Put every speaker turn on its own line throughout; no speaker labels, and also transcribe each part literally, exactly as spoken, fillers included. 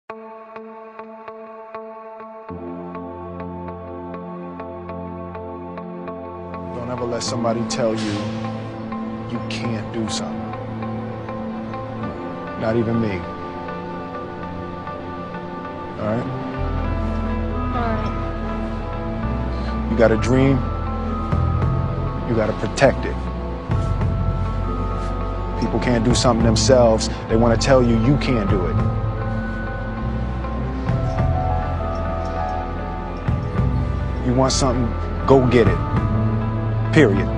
Don't ever let somebody tell you you can't do something. Not even me. All right?
All right.
You got a dream, you got to protect it. People can't do something themselves. They want to tell you you can't do it. You want something, go get it. Period.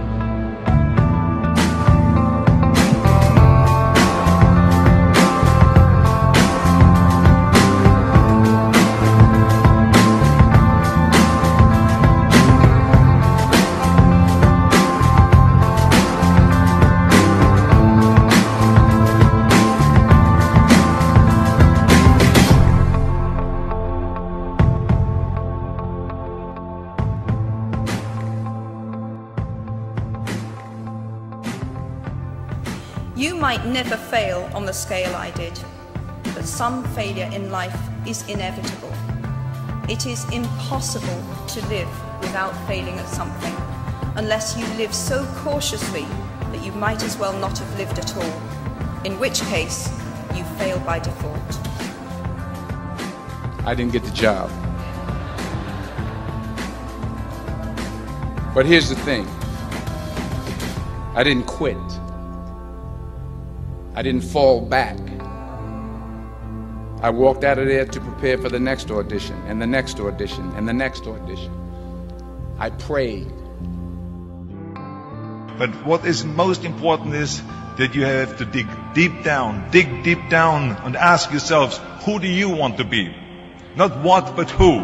You might never fail on the scale I did, but some failure in life is inevitable. It is impossible to live without failing at something, unless you live so cautiously that you might as well not have lived at all, in which case you fail by default.
I didn't get the job. But here's the thing. I didn't quit. I didn't fall back. I walked out of there to prepare for the next audition, and the next audition, and the next audition. I prayed.
But what is most important is that you have to dig deep down, dig deep down and ask yourselves, who do you want to be? Not what, but who.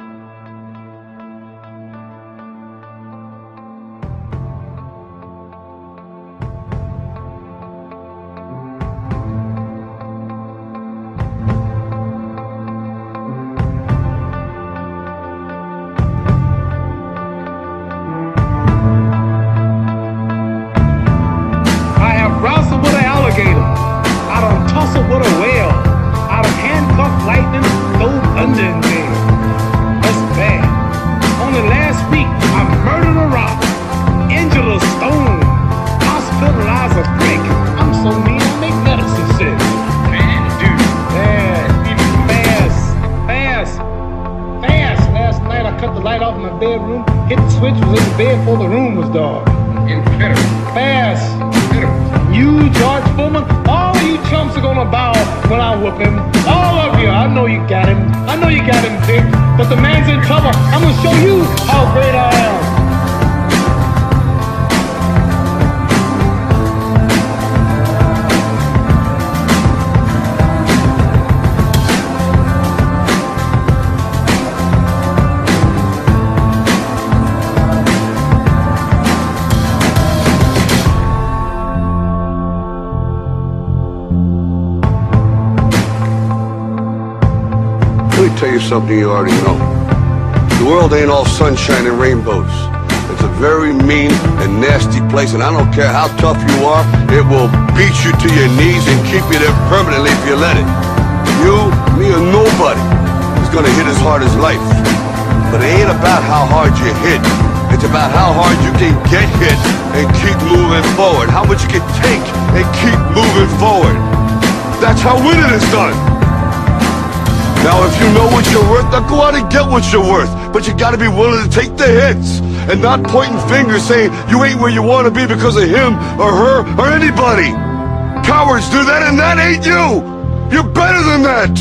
With a whale, out of handcuffed lightning, throw thunder in there. That's bad. Only last week, I murdered a rock, injured a stone, hospitalized a brick. I'm so mean, I make medicine sick. Man, dude. Bad. Fast. Fast. Fast. Last night, I cut the light off in my bedroom, hit the switch, was in the bed before the room was dark. Incredible. Fast. Incredible. You, George Foreman, all of you chumps are gonna bow when I whoop him. All of you, I know you got him. I know you got him picked, but the man's in trouble. I'm gonna show you how great I am.
Let me tell you something you already know. The world ain't all sunshine and rainbows. It's a very mean and nasty place, and I don't care how tough you are, it will beat you to your knees and keep you there permanently if you let it. You, me, or nobody is gonna hit as hard as life. But it ain't about how hard you hit. It's about how hard you can get hit and keep moving forward. How much you can take and keep moving forward. That's how winning is done. Now if you know what you're worth, now go out and get what you're worth. But you gotta be willing to take the hits and not pointing fingers saying you ain't where you wanna be because of him or her or anybody. Cowards do that, and that ain't you. You're better than that.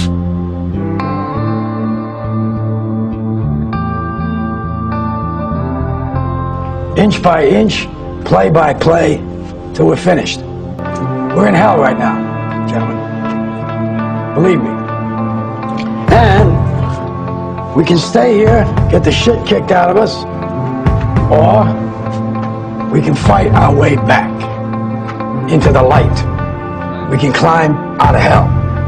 Inch by inch, play by play, till we're finished. We're in hell right now, gentlemen. Believe me. And we can stay here, get the shit kicked out of us, or we can fight our way back into the light. We can climb out of hell.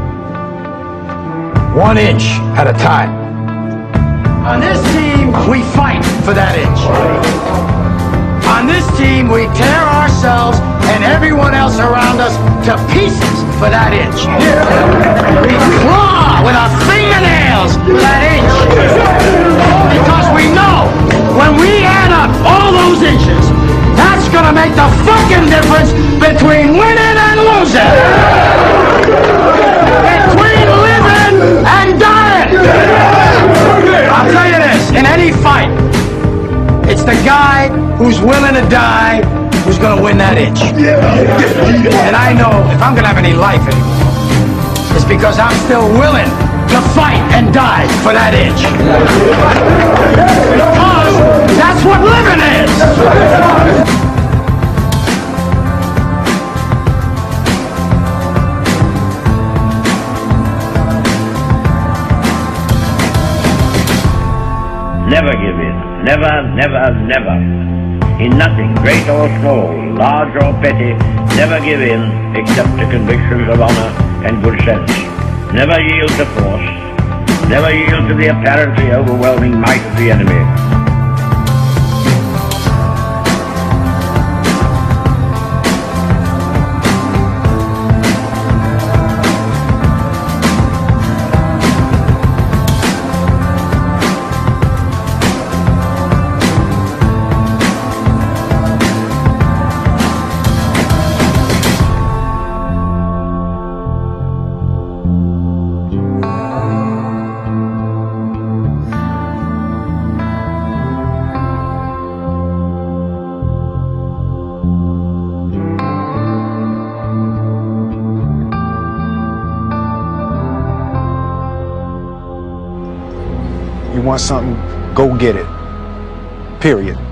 One inch at a time. On this team, we fight for that inch. On this team, we tear ourselves and everyone else around us to pieces for that inch. We claw with our fingers. willing to die who's gonna win that itch. And I know if I'm gonna have any life anymore, it's because I'm still willing to fight and die for that itch. Because that's what living is.
Never give in. Never, never, never. In nothing, great or small, large or petty, never give in except to convictions of honor and good sense. Never yield to force. Never yield to the apparently overwhelming might of the enemy.
You want something, go get it. Period.